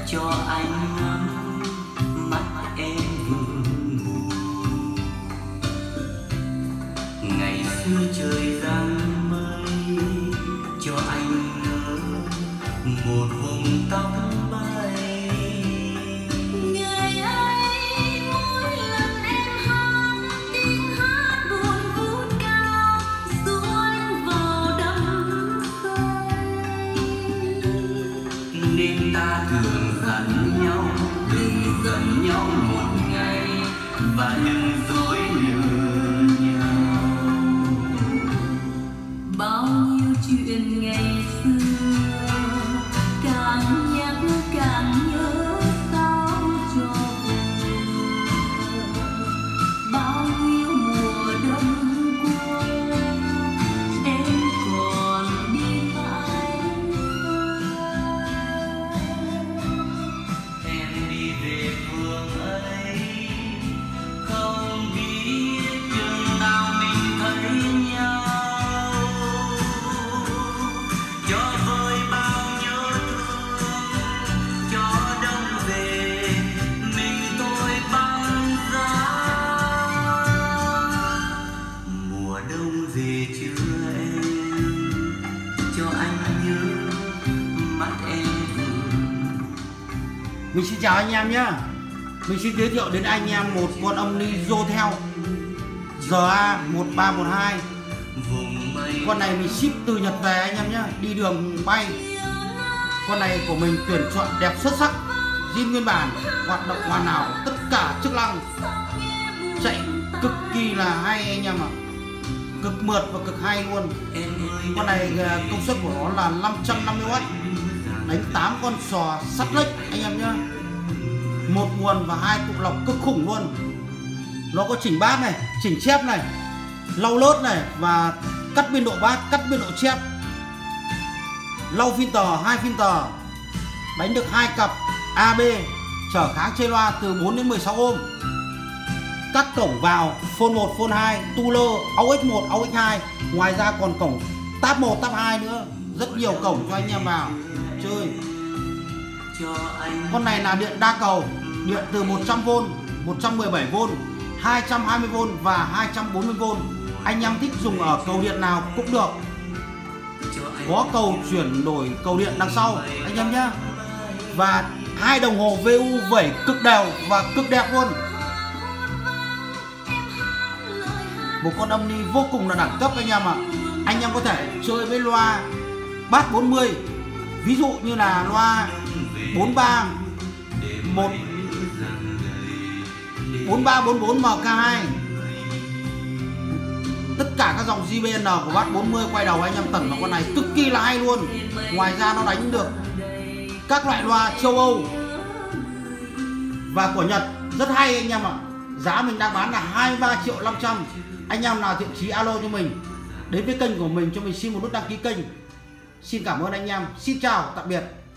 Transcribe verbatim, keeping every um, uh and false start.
cho anh ngắm mắt em vương mù. Ngày xưa trời giăng mây cho anh ngỡ một vùng tóc bay. Ngày ấy mỗi lần em hát tiếng hát buồn vút cao du anh vào đắm say. Nên ta thường dặn nhau đừng giận nhau một ngày và đừng dối lừa nhau. Bao nhiêu chuyện ngày xưa càng nhắc càng nhớ sao cho vừa. Bao nhiêu mùa đông qua em còn đi mãi xa. Em đi về phương ấy không biết chừng nào mình thấy nhau. Cho vơi bao nhớ thương cho đông về mình tôi băng giá. Mùa đông về chưa em cho anh nhớ mắt em vương. Mình xin chào anh em nhé. Mình xin giới thiệu đến anh em một con âm ly Zotel giê a một ba một hai. Vùng mây Con này mình ship từ Nhật về anh em nhé, đi đường bay. Con này của mình tuyển chọn đẹp xuất sắc, zin nguyên bản, hoạt động hoàn hảo, tất cả chức năng, chạy cực kỳ là hay anh em ạ, cực mượt và cực hay luôn. em ơi Con này à, công suất của nó là năm trăm năm mươi oát, đánh tám con sò sắt lách anh em nhé, một nguồn và hai tụ lọc cực khủng luôn. Nó có chỉnh bát này, chỉnh chép này, lau lốt này và cắt biên độ bát, cắt biên độ chép, lau filter, hai filter, đánh được hai cặp a bê, trở kháng trên loa từ bốn đến mười sáu ôm. Các cổng vào phone một, phone hai, tu lơ, aux một, aux hai. Ngoài ra còn cổng tab một, tab hai nữa. Rất nhiều cổng cho anh em vào chơi. cho anh Con này là điện đa cầu, điện từ một trăm vôn, một trăm mười bảy vôn, hai trăm hai mươi vôn và hai trăm bốn mươi vôn. Anh em thích dùng ở cầu điện nào cũng được. cho anh Có cầu chuyển đổi cầu điện đằng sau anh em nhé. Và hai đồng hồ vê u vẩy cực đều và cực đẹp luôn. Một con âm ly vô cùng là đẳng cấp anh em ạ. Anh em có thể chơi với loa bass bốn mươi, ví dụ như là loa bốn ba một bốn ba bốn bốn em ca hai. Tất cả các dòng giê bê en của bass bốn mươi quay đầu anh em tẩn vào con này cực kỳ là hay luôn. Ngoài ra nó đánh được các loại loa châu Âu và của Nhật rất hay anh em ạ. Giá mình đang bán là hai mươi ba triệu năm trăm. Anh em nào thiện chí alo cho mình, đến với kênh của mình cho mình xin một nút đăng ký kênh. Xin cảm ơn anh em. Xin chào, tạm biệt.